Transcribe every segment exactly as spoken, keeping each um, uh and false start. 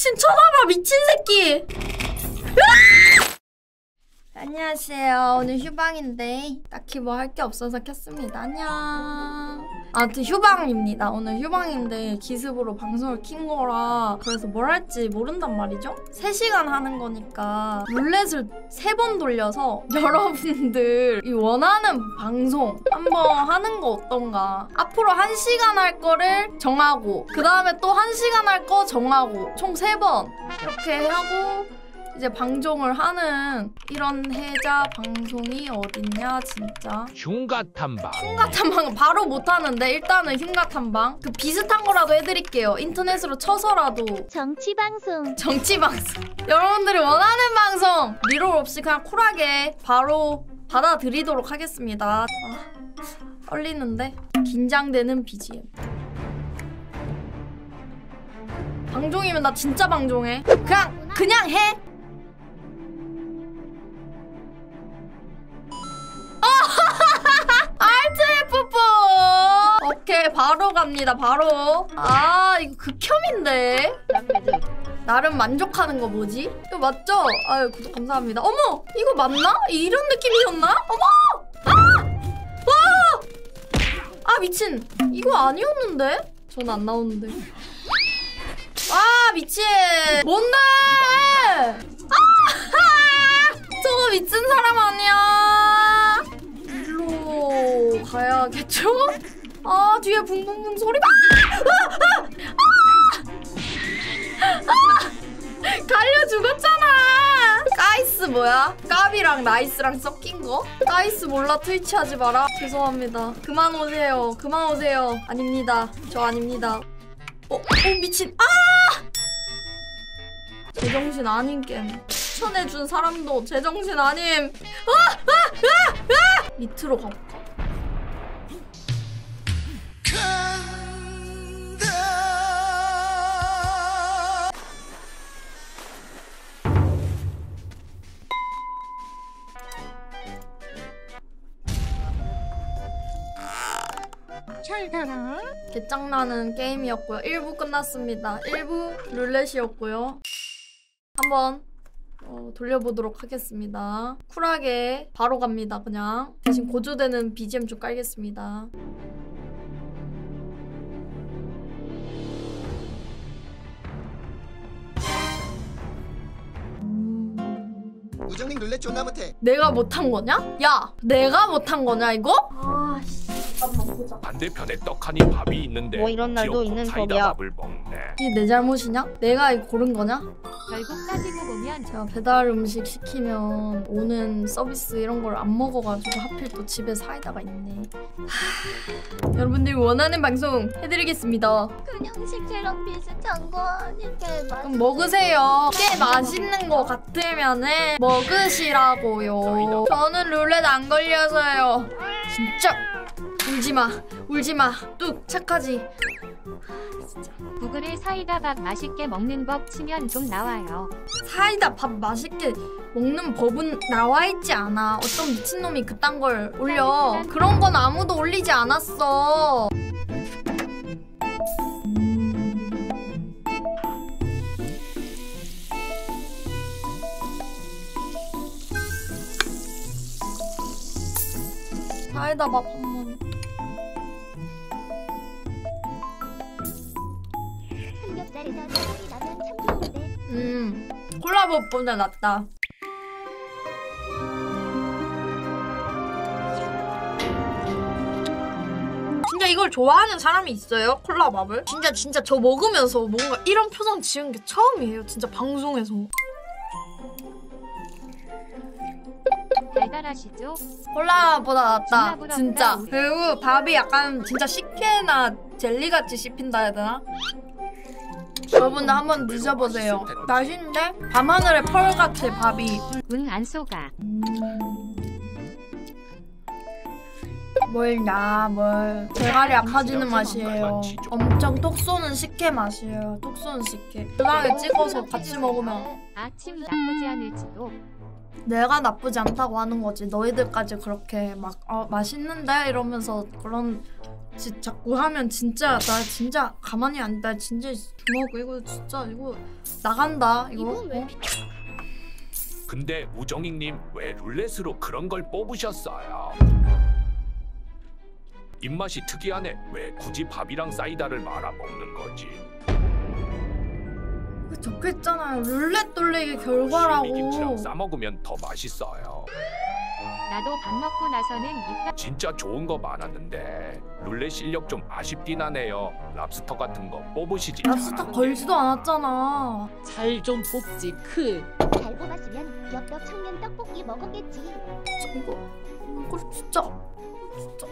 미친 쳐다봐 미친 새끼. 으아! 안녕하세요. 오늘 휴방인데 딱히 뭐 할 게 없어서 켰습니다. 안녕. 아무튼 휴방입니다. 오늘 휴방인데 기습으로 방송을 킨 거라 그래서 뭘 할지 모른단 말이죠? 세 시간 하는 거니까 룰렛을 세 번 돌려서 여러분들 이 원하는 방송 한번 하는 거 어떤가. 앞으로 한 시간 할 거를 정하고 그 다음에 또 한 시간 할 거 정하고 총 세 번 이렇게 하고 이제 방종을 하는 이런 해자 방송이 어딨냐 진짜. 흉가 탐방. 흉가 탐방은 바로 못하는데 일단은 흉가 탐방 그 비슷한 거라도 해드릴게요. 인터넷으로 쳐서라도. 정치 방송. 정치 방송. 여러분들이 원하는 방송 리롤 없이 그냥 쿨하게 바로 받아들이도록 하겠습니다. 아, 떨리는데 긴장되는 비지엠. 방종이면 나 진짜 방종해. 그냥 그냥 해. 알트 에프 사 오케이 바로 갑니다. 바로. 아 이거 극혐인데. 나름 만족하는 거 뭐지? 이거 맞죠? 아유 구독 감사합니다. 어머 이거 맞나? 이런 느낌이었나? 어머! 아! 와! 아 미친 이거 아니었는데? 전 안 나오는데. 아 미친 뭔데? 아! 저거 미친 사람 아니야? 일로 가야겠죠? 아 뒤에 붕붕붕 소리가. 아! 아! 아! 아! 갈려 죽었잖아. 가이스 뭐야? 까비랑 나이스랑 섞인 거? 가이스 몰라 트위치 하지 마라. 죄송합니다. 그만 오세요. 그만 오세요. 아닙니다. 저 아닙니다. 어? 어 미친. 아! 제정신 아닌 게임. 추천해준 사람도 제정신 아님. 아! 아! 아! 아! 밑으로 가볼까? 잘 가라. 개짱나는 게임이었고요. 일 부 끝났습니다. 일 부 룰렛이었고요. 한번 어, 돌려보도록 하겠습니다. 쿨하게 바로 갑니다. 그냥 대신 고조되는 비지엠 좀 깔겠습니다. 우정님 룰렛 존나 못해. 내가 못한 거냐? 야! 내가 못한 거냐 이거? 아씨 잠깐만 보자. 반대편에 떡하니 밥이 있는데 뭐 이런 날도 있는 법이야. 밥을 먹네. 이게 내 잘못이냐? 내가 이거 고른 거냐? 결국 따지고 보면 제가 배달 음식 시키면 오는 서비스 이런 걸 안 먹어가지고 하필 또 집에 사이다가 있네. 하... 여러분들 원하는 방송 해드리겠습니다. 그냥 식혜랑 비슷한 거 아닌데 그럼 먹으세요. 꽤 맛있는 거 같으면은 먹으시라고요. 저는 룰렛 안 걸려서요. 진짜 울지마 울지마 뚝 착하지. 구글에 사이다 밥 맛있게 먹는 법 치면 좀 나와요. 사이다 밥 맛있게 먹는 법은 나와 있지 않아. 어떤 미친놈이 그딴 걸 올려. 그런 건 아무도 올리지 않았어. 사이다 밥 한번. 삼겹살에다 소갈이 나면 참 좋은데. 음 콜라보보다 낫다. 진짜 이걸 좋아하는 사람이 있어요? 콜라밥을? 진짜 진짜 저 먹으면서 뭔가 이런 표정 지은 게 처음이에요. 진짜 방송에서. 달달하시죠? 콜라보다 낫다. 진짜 진짜. 부럽다. 그리고 밥이 약간 진짜 식혜나 젤리같이 씹힌다 해야 되나? 여러분들 한번 드셔보세요. 맛있는데? 밤하늘의 펄 같아 밥이. 응 안 속아. 뭘 나 뭘. 대가리 약해지는 맛이에요. 엄청 톡 쏘는 식혜 맛이에요. 톡 쏘는 식혜. 그다음에 찍어서 같이 먹으면 아침 나쁘지 않을지도. 내가 나쁘지 않다고 하는 거지. 너희들까지 그렇게 막 어, 맛있는데 이러면서 그런 짓 자꾸 하면 진짜 나 진짜 가만히 안 나 진짜 주먹 이거 진짜 이거 나간다 이거. 이건 왜 어? 근데 우정익님 왜 룰렛으로 그런 걸 뽑으셨어요? 입맛이 특이하네. 왜 굳이 밥이랑 사이다를 말아 먹는 거지? 그 적혀있잖아요. 룰렛 돌리기 김치랑 결과라고. 싸 먹으면 더 맛있어요. 나도 밥 먹고 나서는 이따 진짜 좋은 거 많았는데 룰렛 실력 좀 아쉽긴 하네요. 랍스터 같은 거 뽑으시지. 랍스터 잘하는데. 걸지도 않았잖아. 잘 좀 뽑지 크. 잘 뽑았으면 엽떡 청년 떡볶이 먹었겠지. 진짜 이거 이거 진짜 진짜.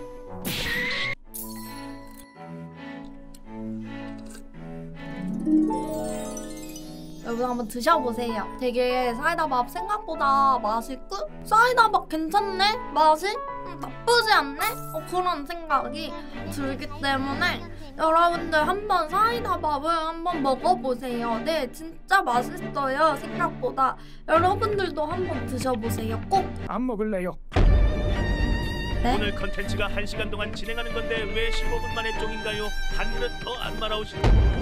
여러분 한번 드셔보세요. 되게 사이다밥 생각보다 맛있고 사이다밥 괜찮네? 맛이? 음, 나쁘지 않네? 어, 그런 생각이 들기 때문에 여러분들 한번 사이다밥을 한번 먹어보세요. 네, 진짜 맛있어요. 생각보다. 여러분들도 한번 드셔보세요. 꼭. 안 먹을래요. 네? 오늘 컨텐츠가 한 시간 동안 진행하는 건데 왜 십오 분 만에 쪽인가요? 한 그릇 더 안 말아오시.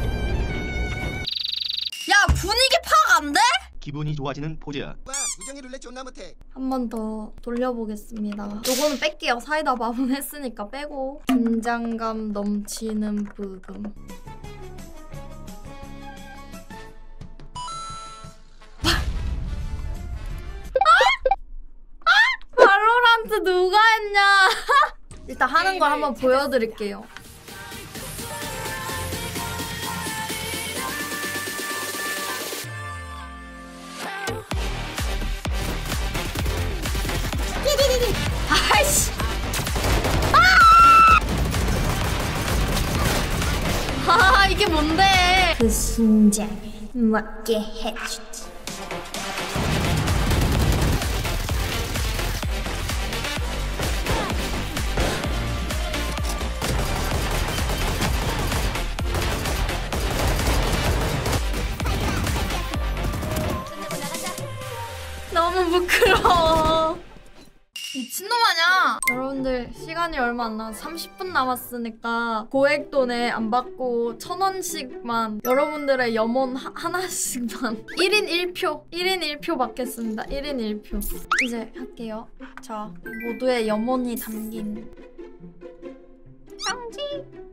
야, 분위기 파악 안 돼? 기분이 좋아지는 포즈야. 와, 우정이 룰렛 존나 못해. 한 번 더 돌려보겠습니다. 요거는 뺄게요. 사이다 밥은 했으니까 빼고. 긴장감 넘치는 부금. 발로란트 누가 했냐? 일단 하는 걸 한번 보여드릴게요. 아이씨. 아! 아, 이게 뭔데? 그 심장을 맞게 해주지. 너무 부끄러워. 미친놈 아냐? 여러분들 시간이 얼마 안 남았어. 삼십 분 남았으니까 고액돈에 안 받고 천 원씩만 여러분들의 염원 하, 하나씩만 일 인 일 표 일 인 일 표 받겠습니다. 일 인 일 표 이제 할게요. 자, 모두의 염원이 담긴 상지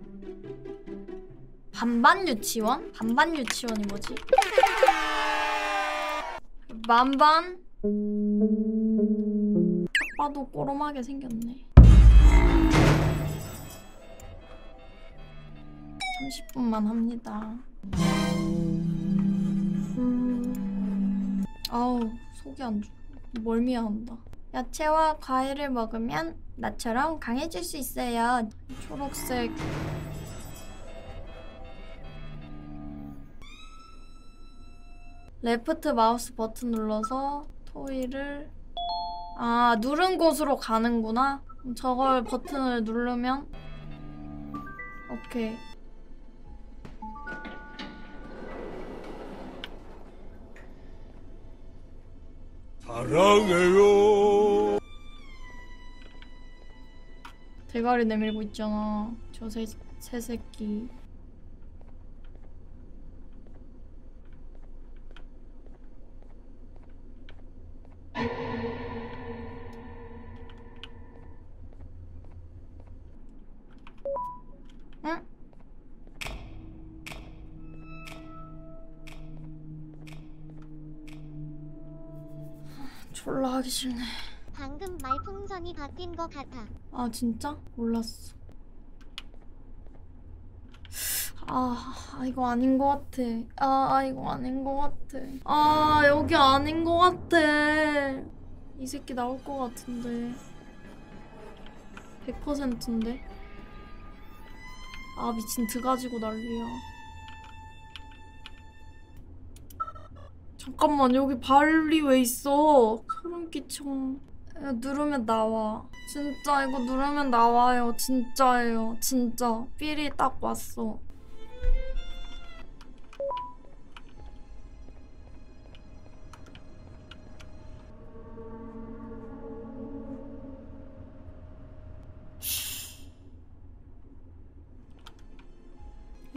반반 유치원? 반반 유치원이 뭐지? 만반? 봐도 꼬롬하게 생겼네. 삼십 분만 합니다. 음... 아우, 속이 안 좋아. 멀미한다. 야채와 과일을 먹으면 나처럼 강해질 수 있어요. 초록색. 레프트 마우스 버튼 눌러서 토이를 아, 누른 곳으로 가는구나. 저걸 버튼을 누르면 오케이. 사랑해요. 대가리 내밀고 있잖아. 저 새, 새 새끼. 응? 졸라 하기 싫네. 방금 말풍선이 바뀐 것 같아. 아 진짜? 몰랐어. 아, 아 이거 아닌 것 같아. 아, 아 이거 아닌 것 같아. 아 여기 아닌 것 같아. 이 새끼 나올 것 같은데. 백 퍼센트인데. 아 미친 드 가지고 난리야. 잠깐만 여기 발리 왜 있어? 소름 끼쳐. 이거 누르면 나와. 진짜 이거 누르면 나와요. 진짜예요. 진짜 삘이 딱 왔어.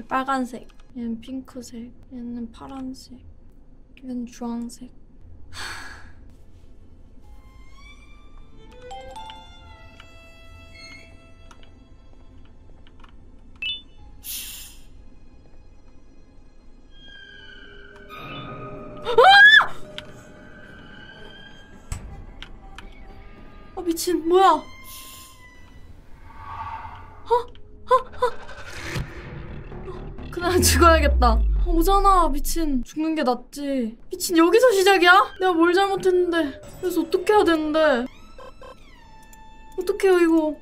빨간색, 얘는 핑크색, 얘는 파란색, 얘는 주황색. 아 미친 뭐야? 어? 어? 어? 그냥 죽어야겠다. 오잖아 미친. 죽는 게 낫지. 미친 여기서 시작이야? 내가 뭘 잘못했는데. 그래서 어떻게 해야 되는데. 어떡해요 이거.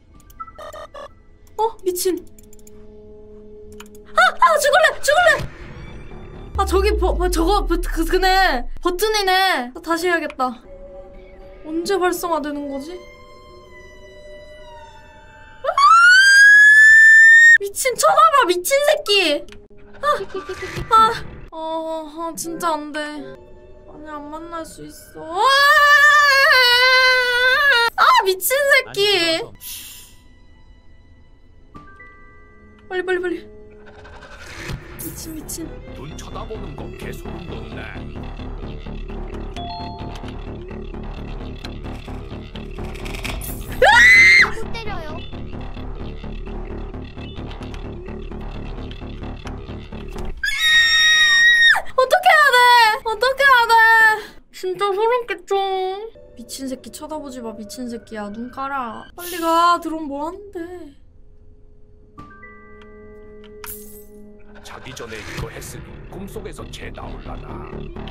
어? 미친. 아! 아 죽을래! 죽을래! 아 저기 버, 버, 저거 버, 그, 그네 버튼이네. 다시 해야겠다. 언제 활성화되는 거지? 아! 미친 쳐다봐 미친 새끼. 아, 아, 어, 아 진짜 안 돼. 아니 안 만날 수 있어. 아, 아 미친 새끼. 빨리 빨리 빨리. 미친 미친. 눈 쳐다보는 거 개소름 돋네. 또 때려요. 어떻게 해야 돼? 어떻게 해야 돼? 진짜 소름 끼쳐. 미친 새끼 쳐다보지 마 미친 새끼야. 눈 깔아. 빨리 가. 들어오면 뭐 하는데? 자기 전에 이거 했으니 꿈속에서 쟤 나올라나.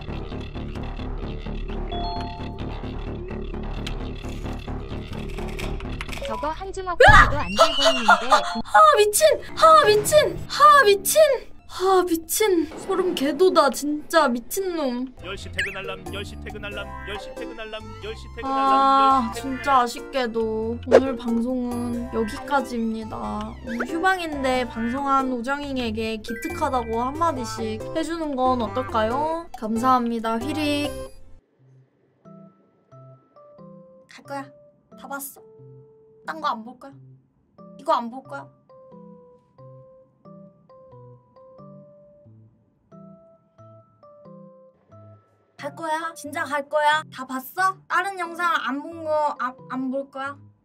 저거 한 주먹 정도 안 들고 있는데 아 미친! 아 미친! 아 미친! 아 미친! 소름 개도다 진짜 미친놈. 열 시 퇴근할람 열 시 퇴근할람 열 시 퇴근할람 열 시 퇴근할람 아 열 시 진짜 아쉽게도 오늘 방송은 여기까지입니다. 오늘 휴방인데 방송한 우정잉에게 기특하다고 한마디씩 해주는 건 어떨까요? 감사합니다. 휘릭. 갈 거야. 다 봤어. 딴 거 안 볼 거야? 이거 안 볼 거야? 갈 거야? 진짜 갈 거야? 다 봤어? 다른 영상 안 본 거 안 안 볼 거야?